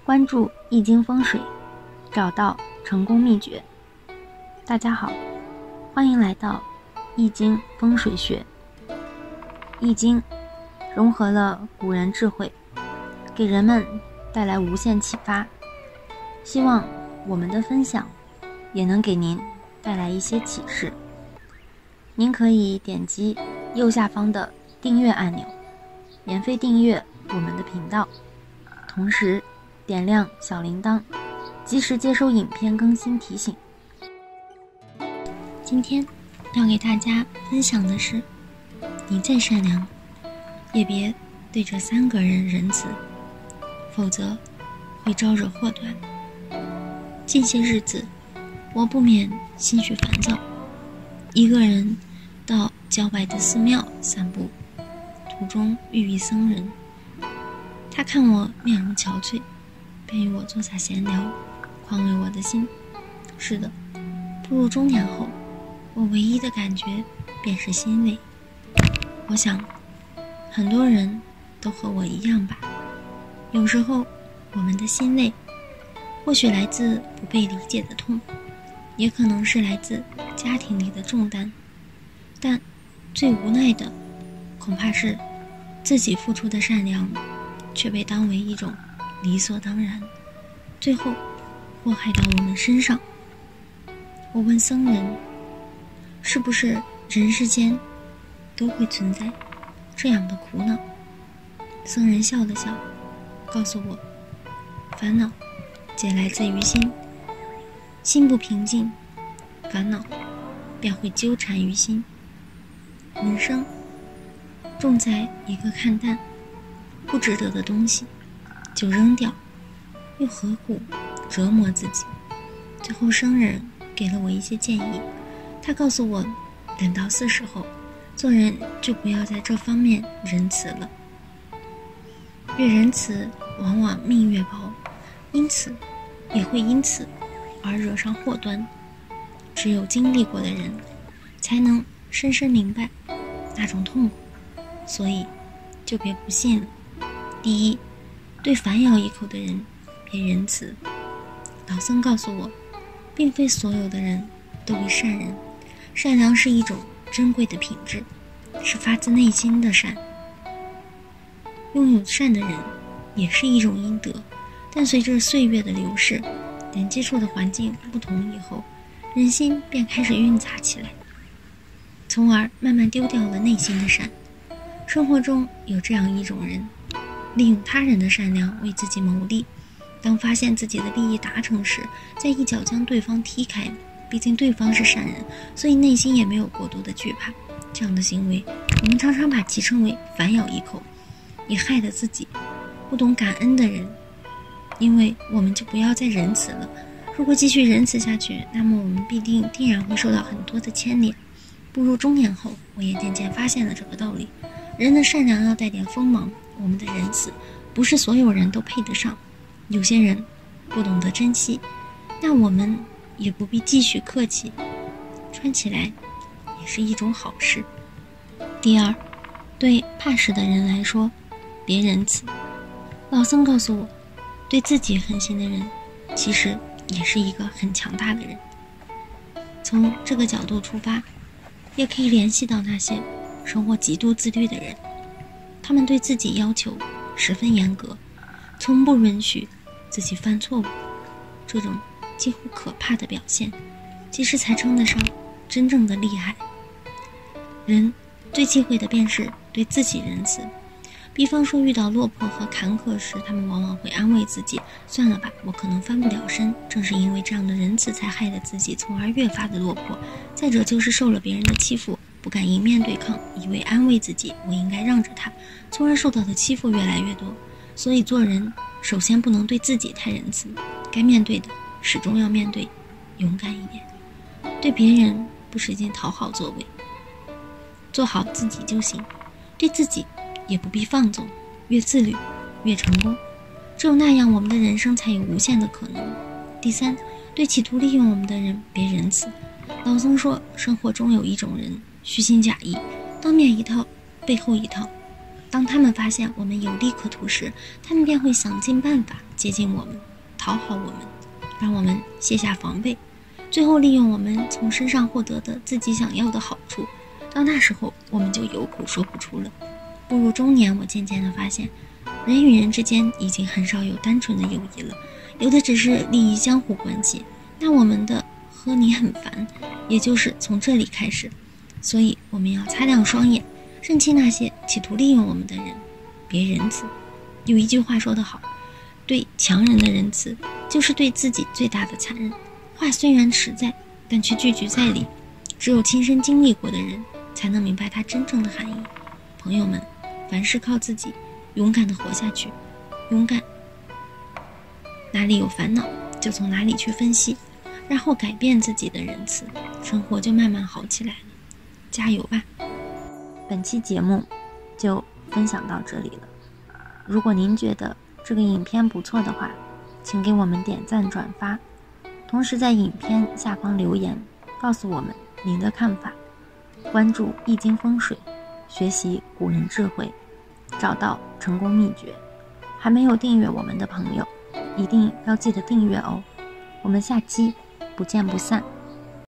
关注易经风水，找到成功秘诀。大家好，欢迎来到易经风水学。易经融合了古人智慧，给人们带来无限启发。希望我们的分享也能给您带来一些启示。您可以点击右下方的订阅按钮，免费订阅我们的频道，同时点亮小铃铛，及时接收影片更新提醒。今天要给大家分享的是，你再善良，也别对这3个人仁慈，否则会招惹祸端。近些日子，我不免心绪烦躁，一个人到郊外的寺庙散步，途中遇一僧人，他看我面容憔悴，便与我坐下闲聊，宽慰我的心。是的，步入中年后，我唯一的感觉便是欣慰。我想很多人都和我一样吧，有时候我们的欣慰或许来自不被理解的痛，也可能是来自家庭里的重担，但最无奈的恐怕是自己付出的善良却被当为一种理所当然，最后祸害到我们身上。我问僧人，是不是人世间都会存在这样的苦恼？僧人笑了笑，告诉我，烦恼皆来自于心，心不平静，烦恼便会纠缠于心。人生重在一个看淡，不值得的东西就扔掉，又何苦折磨自己？最后僧人给了我一些建议，他告诉我，等到40后，做人就不要在这方面仁慈了。越仁慈，往往命越薄，也会因此而惹上祸端。只有经历过的人，才能深深明白那种痛苦，所以就别不信了。第一，对反咬一口的人别仁慈。老僧告诉我，并非所有的人都为善人，善良是一种珍贵的品质，是发自内心的善。拥有善的人也是一种阴德，但随着岁月的流逝，人接触的环境不同以后，人心便开始晕杂起来，从而慢慢丢掉了内心的善。生活中有这样一种人，利用他人的善良为自己谋利，当发现自己的利益达成时，再一脚将对方踢开。毕竟对方是善人，所以内心也没有过多的惧怕。这样的行为，我们常常把其称为反咬一口，也害了自己。不懂感恩的人，因为我们就不要再仁慈了。如果继续仁慈下去，那么我们定然会受到很多的牵连。步入中年后，我也渐渐发现了这个道理。人的善良要带点锋芒，我们的仁慈不是所有人都配得上。有些人不懂得珍惜，那我们也不必继续客气，穿起来也是一种好事。第二，对怕事的人来说，别仁慈。老僧告诉我，对自己狠心的人，其实也是一个很强大的人。从这个角度出发，也可以联系到那些生活极度自律的人，他们对自己要求十分严格，从不允许自己犯错误。这种几乎可怕的表现，其实才称得上真正的厉害。人最忌讳的便是对自己仁慈。比方说遇到落魄和坎坷时，他们往往会安慰自己，算了吧，我可能翻不了身。正是因为这样的仁慈，才害了自己，从而越发的落魄。再者就是受了别人的欺负，不敢迎面对抗，以为安慰自己，我应该让着他，从而受到的欺负越来越多。所以做人首先不能对自己太仁慈，该面对的始终要面对，勇敢一点。对别人不使劲讨好作为，做好自己就行。对自己也不必放纵，越自律越成功。只有那样，我们的人生才有无限的可能。第三，对企图利用我们的人别仁慈。老僧说，生活中有一种人虚心假意，当面一套背后一套， 当他们发现我们有利可图时，他们便会想尽办法接近我们，讨好我们，让我们卸下防备，最后利用我们从身上获得的自己想要的好处。到那时候，我们就有苦说不出了。步入中年，我渐渐地发现，人与人之间已经很少有单纯的友谊了，有的只是利益相互关系。那我们的和你很烦，也就是从这里开始。所以我们要擦亮双眼，认清那些企图利用我们的人，别仁慈。有一句话说得好，对强人的仁慈就是对自己最大的残忍。话虽然实在，但却句句在理。只有亲身经历过的人才能明白它真正的含义。朋友们，凡事靠自己，勇敢地活下去。勇敢，哪里有烦恼就从哪里去分析，然后改变自己的仁慈，生活就慢慢好起来了。加油吧！本期节目就分享到这里了。如果您觉得这个影片不错的话，请给我们点赞转发，同时在影片下方留言告诉我们您的看法。关注易经风水，学习古人智慧，找到成功秘诀。还没有订阅我们的朋友，一定要记得订阅哦。我们下期不见不散。